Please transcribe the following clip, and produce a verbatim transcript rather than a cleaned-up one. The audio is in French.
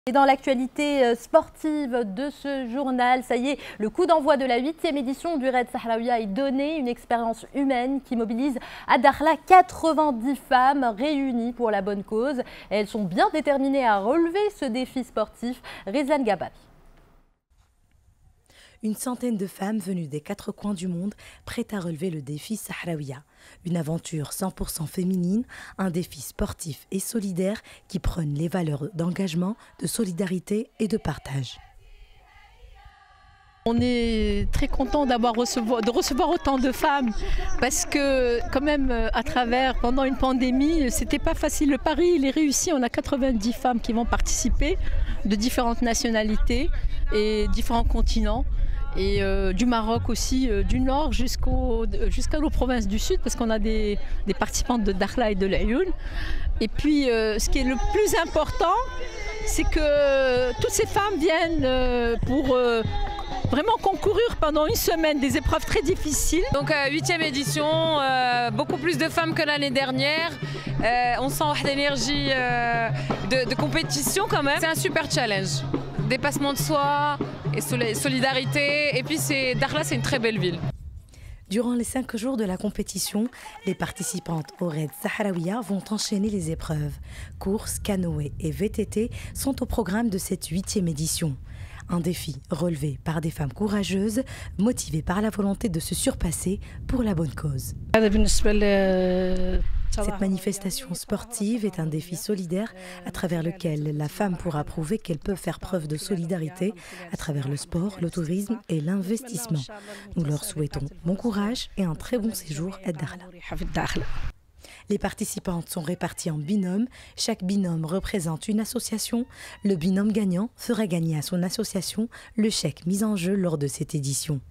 Et dans l'actualité sportive de ce journal, ça y est, le coup d'envoi de la huitième édition du Raid Sahraoui est donné, une expérience humaine qui mobilise à Dakhla quatre-vingt-dix femmes réunies pour la bonne cause. Et elles sont bien déterminées à relever ce défi sportif. Rizlan Gababi. Une centaine de femmes venues des quatre coins du monde prêtes à relever le défi Sahraouia. Une aventure cent pour cent féminine, un défi sportif et solidaire qui prône les valeurs d'engagement, de solidarité et de partage. On est très content d'avoir recevoir, de recevoir autant de femmes parce que quand même à travers, pendant une pandémie, c'était pas facile. Le pari, il est réussi. On a quatre-vingt-dix femmes qui vont participer de différentes nationalités et différents continents. Et euh, du Maroc aussi, euh, du nord jusqu'au, jusqu'à nos provinces du sud, parce qu'on a des, des participantes de Dakhla et de l'Aïoun. Et puis euh, ce qui est le plus important, c'est que toutes ces femmes viennent euh, pour euh, vraiment concourir pendant une semaine des épreuves très difficiles. Donc huitième euh, édition, euh, beaucoup plus de femmes que l'année dernière. Euh, on sent l'énergie euh, de, de compétition quand même. C'est un super challenge. Dépassement de soi et solidarité. Et puis Dakhla, c'est une très belle ville. Durant les cinq jours de la compétition, les participantes au Raid Sahraoui vont enchaîner les épreuves. Courses, canoë et V T T sont au programme de cette huitième édition. Un défi relevé par des femmes courageuses, motivées par la volonté de se surpasser pour la bonne cause. Cette manifestation sportive est un défi solidaire à travers lequel la femme pourra prouver qu'elle peut faire preuve de solidarité à travers le sport, le tourisme et l'investissement. Nous leur souhaitons bon courage et un très bon séjour à Dakhla. Les participantes sont réparties en binômes. Chaque binôme représente une association. Le binôme gagnant fera gagner à son association le chèque mis en jeu lors de cette édition.